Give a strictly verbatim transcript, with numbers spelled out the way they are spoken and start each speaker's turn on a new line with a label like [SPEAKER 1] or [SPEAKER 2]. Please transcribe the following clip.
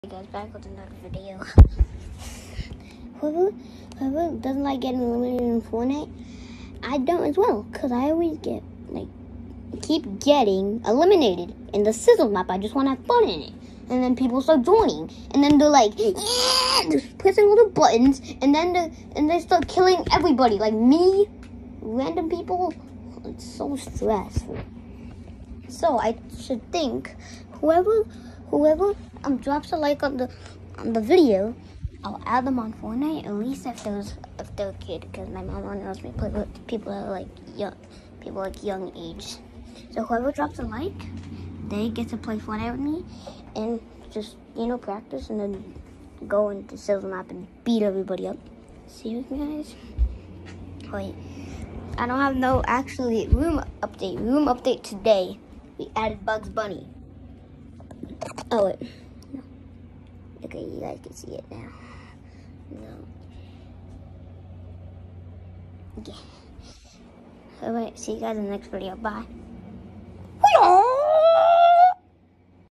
[SPEAKER 1] Hey guys, back with another video. whoever, whoever doesn't like getting eliminated in Fortnite, I don't as well, because I always get, like, keep getting eliminated in the sizzle map. I just want to have fun in it. And then people start joining, and then they're like, yeah, just pressing all the buttons, and then the, and they start killing everybody, like me, random people. It's so stressful. So I should think whoever, whoever um drops a like on the on the video, I'll add them on Fortnite. At least if there's if they're a kid, because my mom only lets me play with people that are like young, people like young age. So whoever drops a like, they get to play Fortnite with me, and just you know practice, and then go into Sizzle Map and beat everybody up. See you guys. Wait, I don't have no actually room update. Room update today. We added Bugs Bunny. Oh wait. No. Okay, you guys can see it now. No. Okay. Alright, see you guys in the next video. Bye.